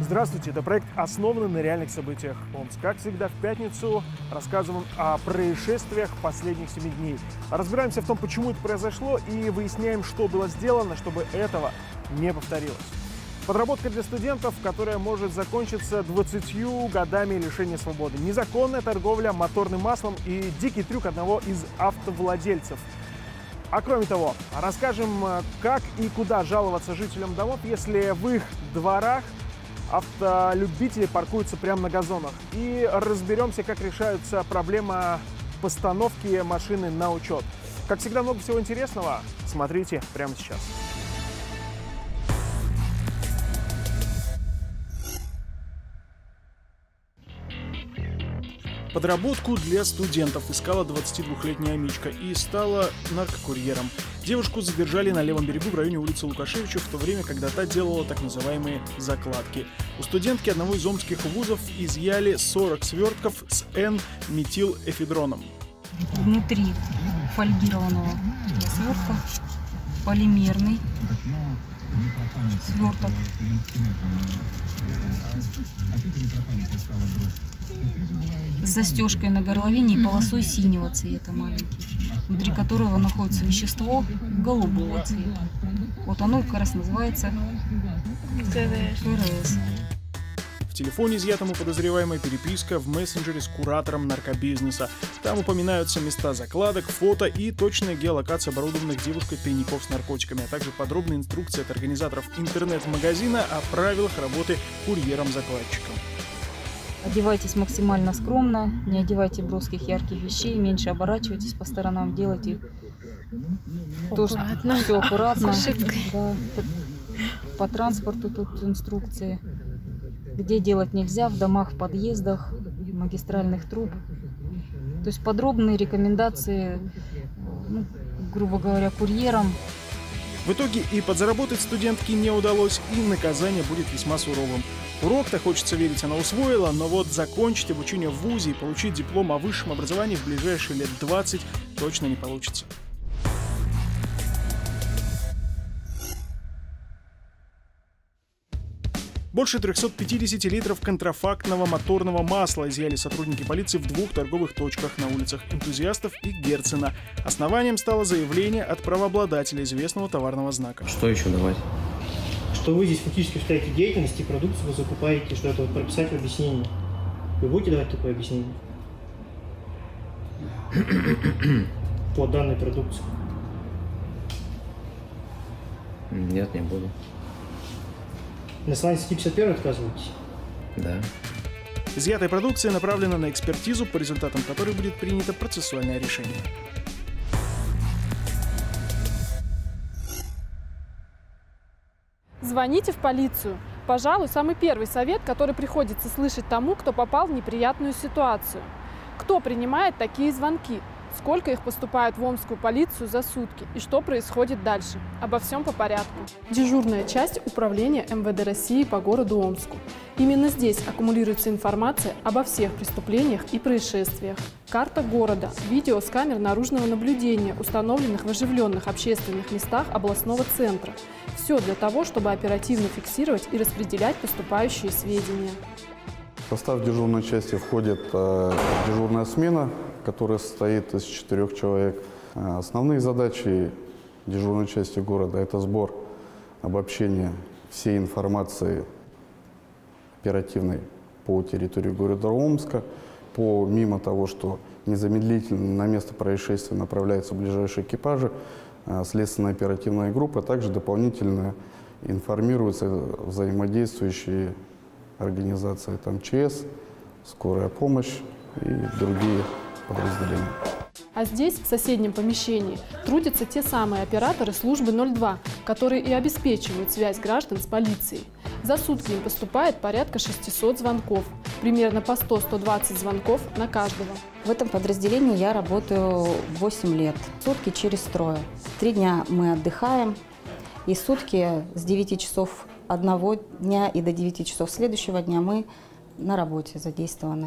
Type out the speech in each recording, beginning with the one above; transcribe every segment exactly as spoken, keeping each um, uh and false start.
Здравствуйте, это проект, основанный на реальных событиях Омск. Как всегда, в пятницу рассказываем о происшествиях последних семи дней. Разбираемся в том, почему это произошло, и выясняем, что было сделано, чтобы этого не повторилось. Подработка для студентов, которая может закончиться двадцатью годами лишения свободы. Незаконная торговля моторным маслом и дикий трюк одного из автовладельцев. А кроме того, расскажем, как и куда жаловаться жителям домов, если в их дворах автолюбители паркуются прямо на газонах. И разберемся, как решается проблема постановки машины на учет. Как всегда, много всего интересного. Смотрите прямо сейчас. Подработку для студентов искала двадцатидвухлетняя Амичка и стала наркокурьером. Девушку задержали на левом берегу в районе улицы Лукашевича в то время, когда та делала так называемые закладки. У студентки одного из омских вузов изъяли сорок свертков с Н-метилэфедроном. Внутри фольгированного свертка полимерный сверток. С застежкой на горловине и полосой синего цвета маленький, внутри которого находится вещество голубого цвета. Вот оно как раз называется КРС. В телефоне изъятому подозреваемой переписка в мессенджере с куратором наркобизнеса. Там упоминаются места закладок, фото и точная геолокация оборудованных девушкой тайников с наркотиками, а также подробная инструкция от организаторов интернет-магазина о правилах работы курьером-закладчиком. Одевайтесь максимально скромно, не одевайте броских ярких вещей, меньше оборачивайтесь по сторонам, делайте тоже все аккуратно. Да. По транспорту тут инструкции, где делать нельзя, в домах, в подъездах, магистральных труб. То есть подробные рекомендации, ну, грубо говоря, курьерам. В итоге и подзаработать студентке не удалось, и наказание будет весьма суровым. Урок-то, хочется верить, она усвоила, но вот закончить обучение в вузе и получить диплом о высшем образовании в ближайшие лет двадцать точно не получится. Больше трёхсот пятидесяти литров контрафактного моторного масла изъяли сотрудники полиции в двух торговых точках на улицах Энтузиастов и Герцена. Основанием стало заявление от правообладателя известного товарного знака. Что еще давать? Что вы здесь фактически осуществляете деятельность и продукцию вы закупаете, что это вот прописать в объяснении. Вы будете давать такое объяснение по данной продукции? Нет, не буду. На основании статьи пятьдесят первой отказываетесь? Да. Изъятая продукция направлена на экспертизу, по результатам которой будет принято процессуальное решение. Звоните в полицию. Пожалуй, самый первый совет, который приходится слышать тому, кто попал в неприятную ситуацию. Кто принимает такие звонки? Сколько их поступает в омскую полицию за сутки? И что происходит дальше? Обо всем по порядку. Дежурная часть управления эм вэ дэ России по городу Омску. Именно здесь аккумулируется информация обо всех преступлениях и происшествиях. Карта города, видео с камер наружного наблюдения, установленных в оживленных общественных местах областного центра. Все для того, чтобы оперативно фиксировать и распределять поступающие сведения. В состав дежурной части входит э, дежурная смена, которая состоит из четырех человек. Основные задачи дежурной части города – это сбор, обобщение всей информации оперативной по территории города Омска. Помимо того, что незамедлительно на место происшествия направляются ближайшие экипажи, следственная оперативная группа также дополнительно информируются взаимодействующие организации, там ЧС, скорая помощь и другие подразделения. А здесь, в соседнем помещении, трудятся те самые операторы службы ноль два, которые и обеспечивают связь граждан с полицией. За сутки им поступает порядка шестисот звонков, примерно по сто — сто двадцать звонков на каждого. В этом подразделении я работаю восемь лет, сутки через трое. Три дня мы отдыхаем, и сутки с девяти часов одного дня и до девяти часов следующего дня мы на работе задействованы.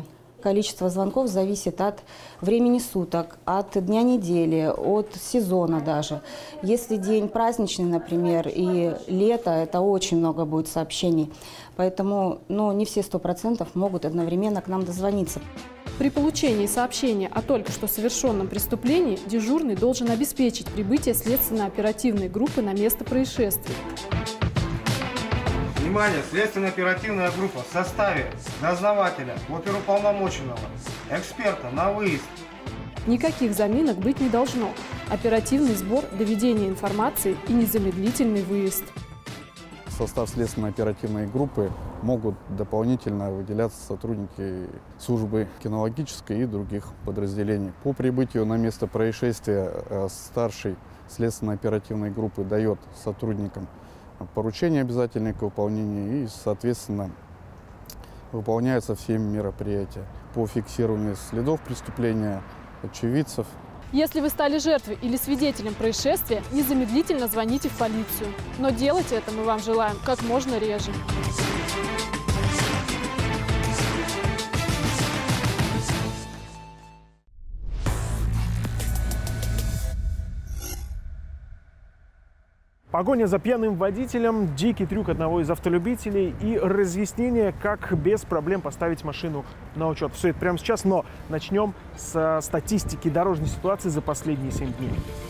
Количество звонков зависит от времени суток, от дня недели, от сезона даже. Если день праздничный, например, и лето, это очень много будет сообщений. Поэтому ну, не все сто процентов могут одновременно к нам дозвониться. При получении сообщения о только что совершенном преступлении дежурный должен обеспечить прибытие следственно-оперативной группы на место происшествия. Внимание! Следственно-оперативная группа в составе дознавателя, оперуполномоченного, эксперта на выезд. Никаких заминок быть не должно. Оперативный сбор, доведение информации и незамедлительный выезд. В состав следственно-оперативной группы могут дополнительно выделяться сотрудники службы кинологической и других подразделений. По прибытию на место происшествия старший следственно-оперативной группы дает сотрудникам поручения обязательные к выполнению и, соответственно, выполняются все мероприятия по фиксированию следов преступления, очевидцев. Если вы стали жертвой или свидетелем происшествия, незамедлительно звоните в полицию. Но делать это мы вам желаем как можно реже. Погоня за пьяным водителем, дикий трюк одного из автолюбителей и разъяснение, как без проблем поставить машину на учет. Все это прямо сейчас, но начнем с статистики дорожной ситуации за последние семь дней.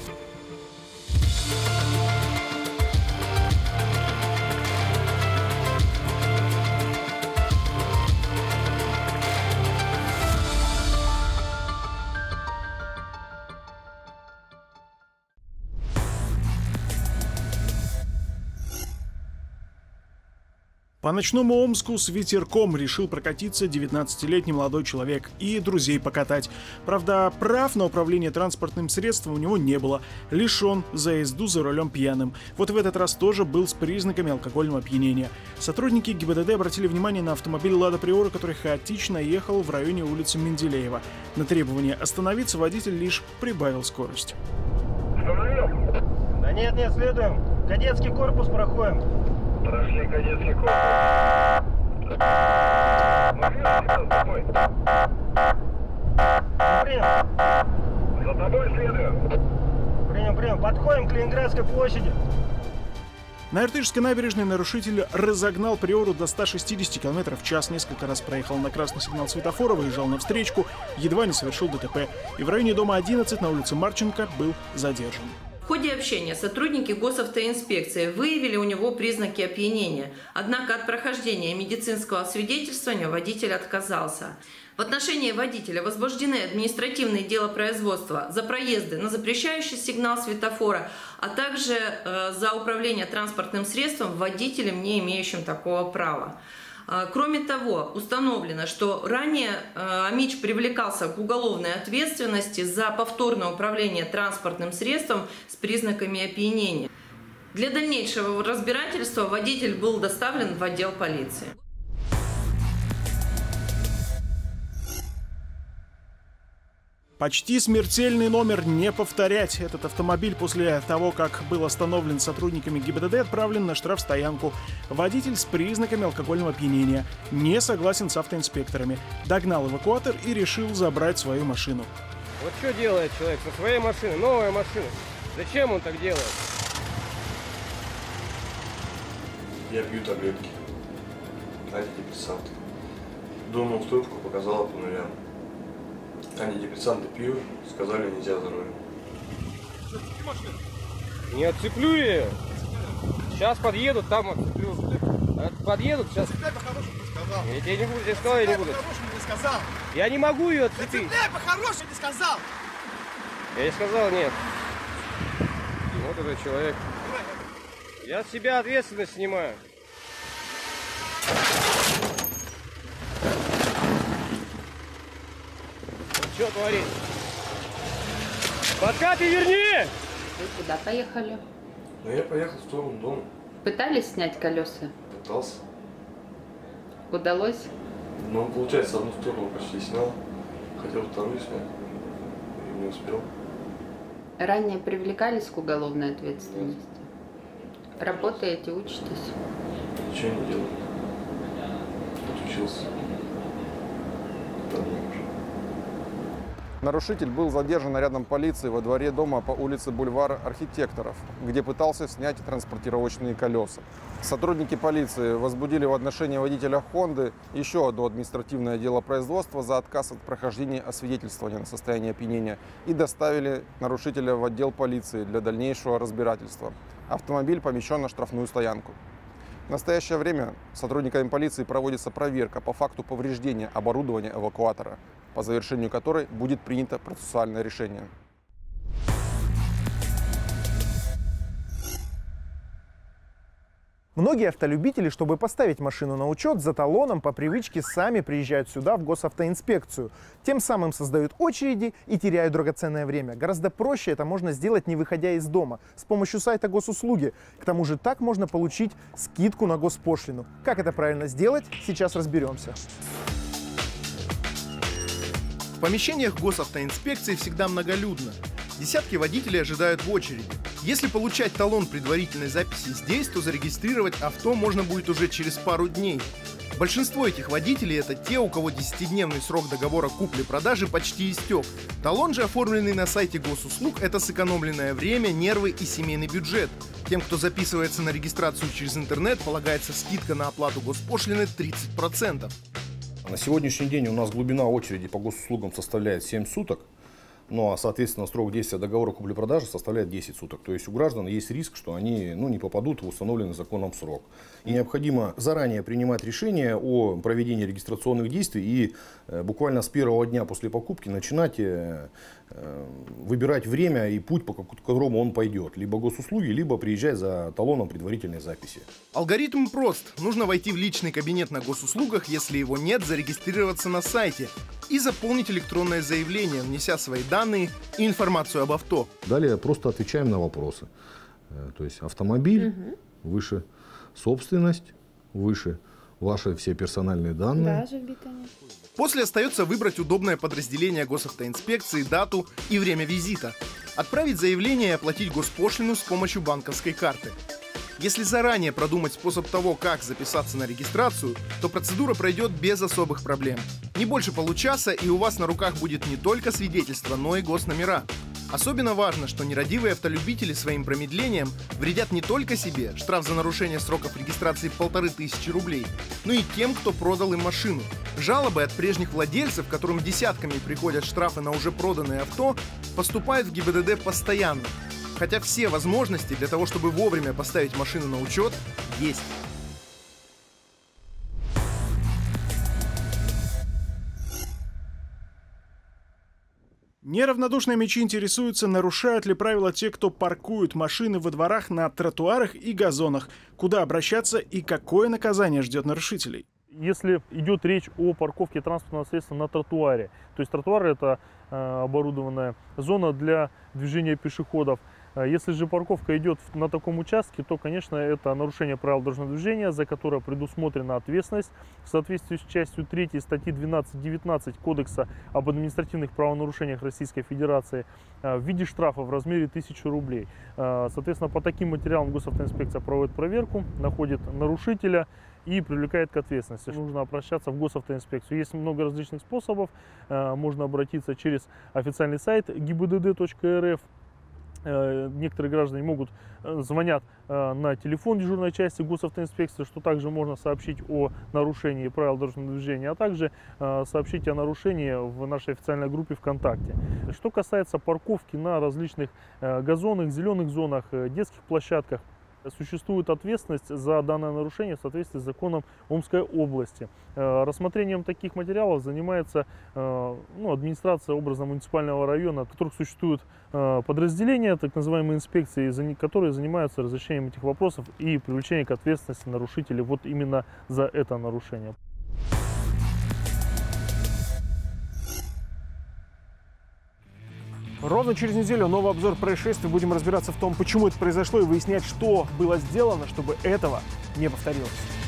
По ночному Омску с ветерком решил прокатиться девятнадцатилетний молодой человек и друзей покатать. Правда, прав на управление транспортным средством у него не было. Лишен за езду за рулем пьяным. Вот в этот раз тоже был с признаками алкогольного опьянения. Сотрудники ГИБДД обратили внимание на автомобиль «Лада Приора», который хаотично ехал в районе улицы Менделеева. На требование остановиться водитель лишь прибавил скорость. Остановил? Да нет, нет, следуем. Кадетский корпус проходим. Прошли кадетский корпус. Принял. За тобой следуем. Принял, принял. Подходим к Ленинградской площади. На Иртышской набережной нарушитель разогнал Приору до ста шестидесяти километров в час, несколько раз проехал на красный сигнал светофора, выезжал на встречку, едва не совершил ДТП. И в районе дома одиннадцать на улице Марченко был задержан. В ходе общения сотрудники госавтоинспекции выявили у него признаки опьянения, однако от прохождения медицинского освидетельствования водитель отказался. В отношении водителя возбуждены административные дела производства за проезды на запрещающий сигнал светофора, а также э, за управление транспортным средством водителем, не имеющим такого права. Кроме того, установлено, что ранее Амич привлекался к уголовной ответственности за повторное управление транспортным средством с признаками опьянения. Для дальнейшего разбирательства водитель был доставлен в отдел полиции. Почти смертельный номер не повторять. Этот автомобиль после того, как был остановлен сотрудниками ГИБДД, отправлен на штрафстоянку. Водитель с признаками алкогольного опьянения. Не согласен с автоинспекторами. Догнал эвакуатор и решил забрать свою машину. Вот что делает человек со своей машиной, новая машина. Зачем он так делает? Я пью таблетки. Антидепрессанты. Думал, стойку показала по нулям. Антидепрессанты пью, сказали, нельзя за рулем. Не отцеплю я ее. Сейчас подъедут, там отцеплю. Подъедут, сейчас. Я тебе не буду, я сказал, я не буду. Я не могу ее отцепить. По-хорошему не сказал. Я не сказал, нет. Вот этот человек. Я с себя ответственность снимаю. Что творит? Подкаты верни! Вы куда поехали? Ну я поехал в сторону дома. Пытались снять колеса? Пытался. Удалось? Ну, получается, одну сторону почти снял. Хотел вторую снять. И не успел. Ранее привлекались к уголовной ответственности? Нет. Работаете, учитесь? Ничего не делаю. Отучился. второй уже. Нарушитель был задержан нарядом полиции во дворе дома по улице Бульвар Архитекторов, где пытался снять транспортировочные колеса. Сотрудники полиции возбудили в отношении водителя «Хонды» еще одно административное дело производства за отказ от прохождения освидетельствования на состояние опьянения и доставили нарушителя в отдел полиции для дальнейшего разбирательства. Автомобиль помещен на штрафную стоянку. В настоящее время сотрудниками полиции проводится проверка по факту повреждения оборудования эвакуатора, по завершению которой будет принято процессуальное решение. Многие автолюбители, чтобы поставить машину на учет, за талоном по привычке сами приезжают сюда, в госавтоинспекцию. Тем самым создают очереди и теряют драгоценное время. Гораздо проще это можно сделать, не выходя из дома, с помощью сайта госуслуги. К тому же так можно получить скидку на госпошлину. Как это правильно сделать, сейчас разберемся. В помещениях госавтоинспекции всегда многолюдно. Десятки водителей ожидают в очереди. Если получать талон предварительной записи здесь, то зарегистрировать авто можно будет уже через пару дней. Большинство этих водителей – это те, у кого десятидневный срок договора купли-продажи почти истек. Талон же, оформленный на сайте госуслуг, это сэкономленное время, нервы и семейный бюджет. Тем, кто записывается на регистрацию через интернет, полагается скидка на оплату госпошлины тридцать процентов. На сегодняшний день у нас глубина очереди по госуслугам составляет семь суток. Ну а, соответственно, срок действия договора купли-продажи составляет десять суток. То есть у граждан есть риск, что они ну, не попадут в установленный законом срок. И необходимо заранее принимать решение о проведении регистрационных действий и э, буквально с первого дня после покупки начинать э, э, выбирать время и путь, по которому он пойдет. Либо госуслуги, либо приезжать за талоном предварительной записи. Алгоритм прост. Нужно войти в личный кабинет на госуслугах, если его нет, зарегистрироваться на сайте и заполнить электронное заявление, внеся свои данные и информацию об авто. Далее просто отвечаем на вопросы. То есть автомобиль, угу. выше собственность, выше ваши все персональные данные. Да, После остается выбрать удобное подразделение госавтоинспекции, дату и время визита. Отправить заявление и оплатить госпошлину с помощью банковской карты. Если заранее продумать способ того, как записаться на регистрацию, то процедура пройдет без особых проблем. Не больше получаса, и у вас на руках будет не только свидетельство, но и госномера. Особенно важно, что нерадивые автолюбители своим промедлением вредят не только себе, штраф за нарушение сроков регистрации полторы тысячи рублей, но и тем, кто продал им машину. Жалобы от прежних владельцев, которым десятками приходят штрафы на уже проданное авто, поступают в ГИБДД постоянно. Хотя все возможности для того, чтобы вовремя поставить машину на учет, есть. Неравнодушные мечи интересуются, нарушают ли правила те, кто паркуют машины во дворах, на тротуарах и газонах. Куда обращаться и какое наказание ждет нарушителей? Если идет речь о парковке транспортного средства на тротуаре, то есть тротуар — это э, оборудованная зона для движения пешеходов. Если же парковка идет на таком участке, то, конечно, это нарушение правил дорожного движения, за которое предусмотрена ответственность в соответствии с частью третьей статьи двенадцать девятнадцать Кодекса об административных правонарушениях Российской Федерации в виде штрафа в размере тысячи рублей. Соответственно, по таким материалам госавтоинспекция проводит проверку, находит нарушителя и привлекает к ответственности. Нужно обращаться в госавтоинспекцию. Есть много различных способов. Можно обратиться через официальный сайт гибдд точка эр эф. Некоторые граждане могут, звонят на телефон дежурной части госавтоинспекции, что также можно сообщить о нарушении правил дорожного движения, а также сообщить о нарушении в нашей официальной группе ВКонтакте. Что касается парковки на различных газонах, зеленых зонах, детских площадках, существует ответственность за данное нарушение в соответствии с законом Омской области. Рассмотрением таких материалов занимается ну, администрация образно-муниципального района, в которых существуют подразделения, так называемые инспекции, которые занимаются разрешением этих вопросов и привлечением к ответственности нарушителей вот именно за это нарушение. Ровно через неделю новый обзор происшествий. Будем разбираться в том, почему это произошло, и выяснять, что было сделано, чтобы этого не повторилось.